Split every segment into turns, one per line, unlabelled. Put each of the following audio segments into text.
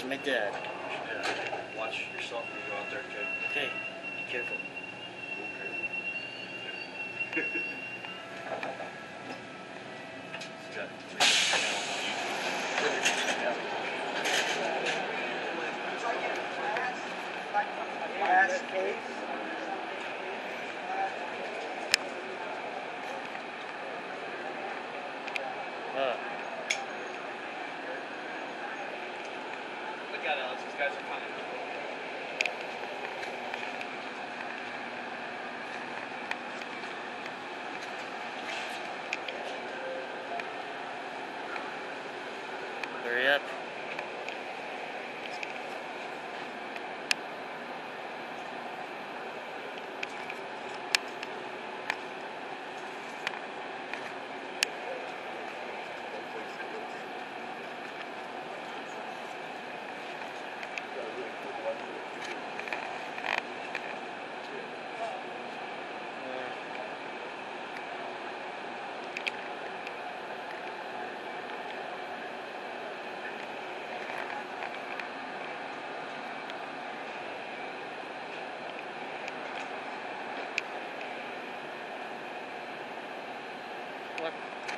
is my dad.
Yeah. Watch yourself when you go out there, kid.
Okay, be careful.
Okay. He's got 3 channels on YouTube.
Glass case.
Look at Alex, these guys are coming.
Hurry up. What?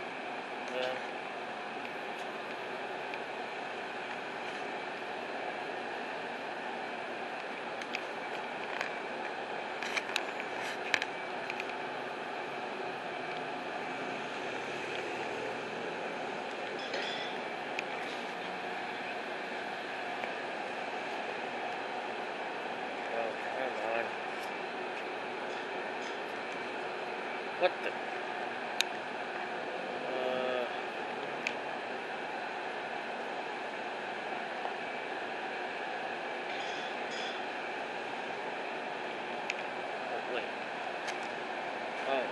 What the? Oh, wait. Oh.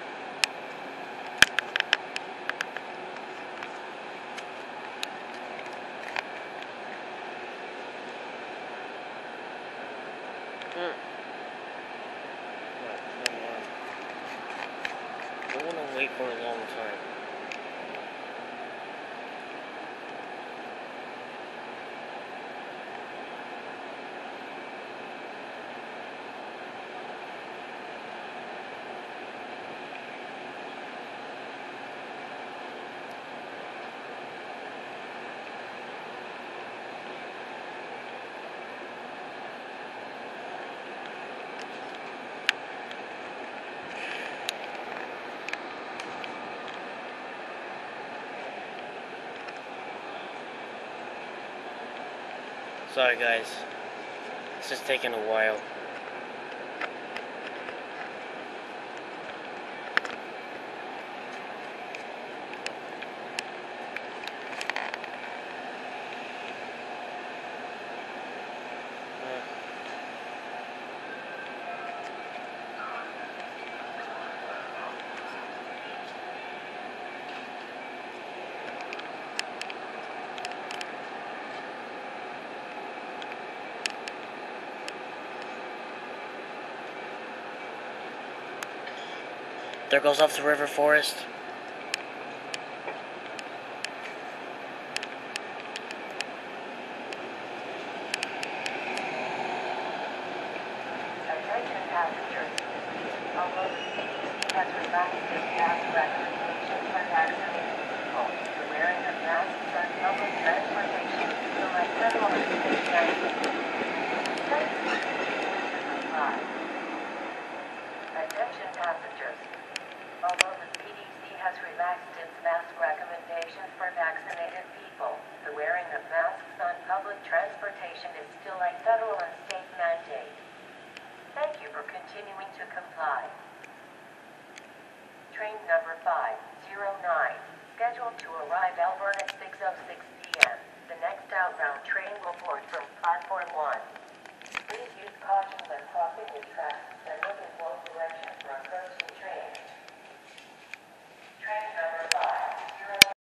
What? Come on. I want to wait for a long time. Sorry guys, it's just taking a while. There goes off the river forest.
Attention passengers. Although the CDC has relaxed its mask recommendations for vaccinated people, the wearing of masks on public transportation is still a federal and state mandate. Thank you for continuing to comply. Attention passengers. Although the CDC has relaxed its mask recommendations for vaccinated people, the wearing of masks on public transportation is still a federal and state mandate. Thank you for continuing to comply. Train number 509, scheduled to arrive Melbourne at 6:06 p.m. The next outbound train will board from platform 1. Please use caution when crossing the tracks and look in both directions for approaching trains. Train number